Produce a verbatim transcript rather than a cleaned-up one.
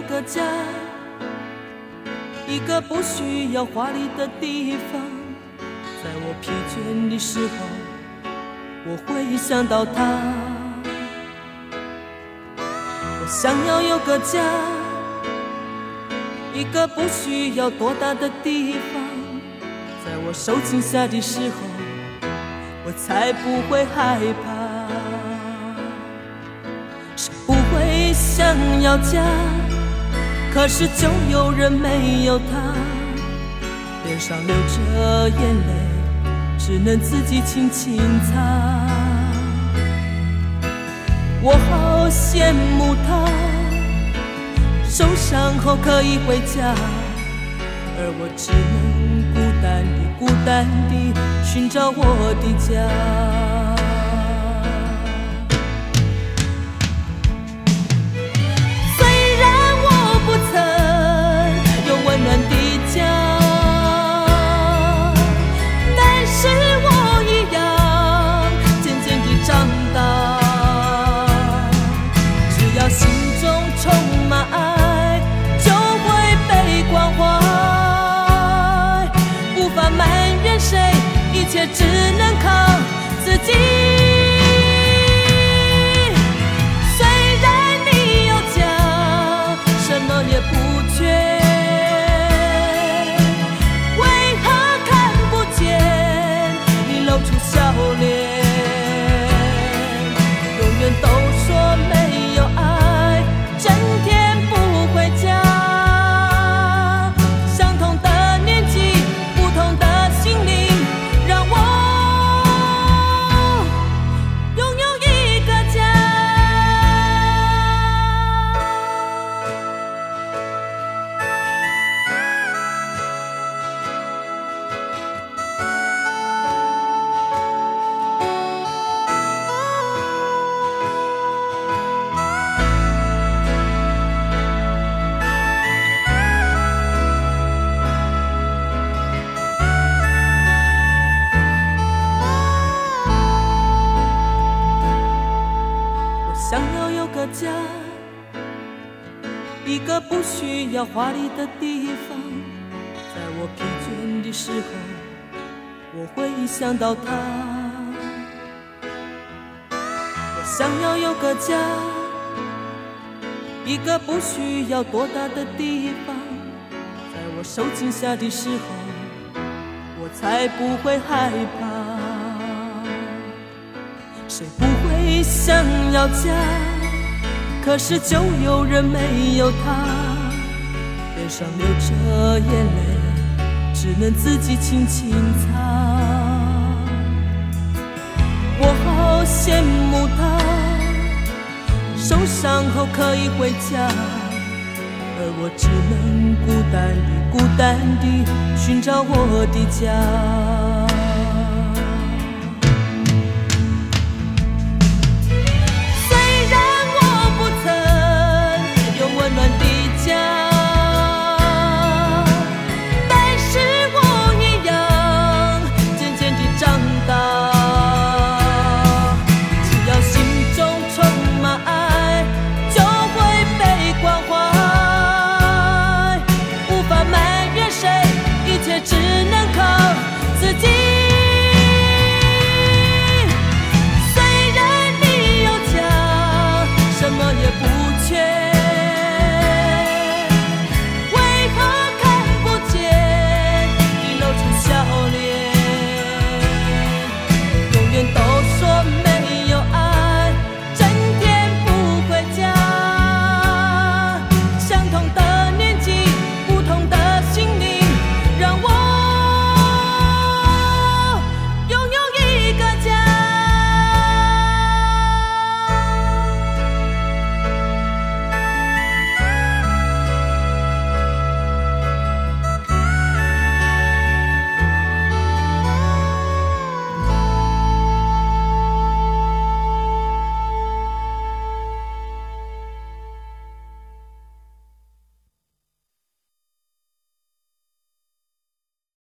个家，一个不需要华丽的地方。在我疲倦的时候，我会想到他。我想要有个家，一个不需要多大的地方。在我受惊吓的时候，我才不会害怕。谁不会想要家？可是就有人没有他，脸上流着眼泪，只能自己轻轻擦。我好羡慕他，受伤后可以回家，而我只能孤单地孤单地寻找我的家。虽然我不曾有温暖的家，但是我一样渐渐地长大。只要心中充满爱，就会被关怀，无法埋怨谁，一切只能靠自己。虽然你有家，什么也不缺，为何看不见你露出笑脸？永远都说没有爱，整天不回家。相同的年纪，不同的心灵，让我拥有一个家。想要有个家，一个不需要华丽的地方。在我疲倦的时候，我会想到他。我想要有个家，一个不需要多大的地方。在我受惊吓的时候，我才不会害怕。谁不会想要家？可是就有人没有他，脸上流着眼泪，只能自己轻轻擦。我好羡慕他，受伤后可以回家，而我只能孤单地孤单地寻找我的家。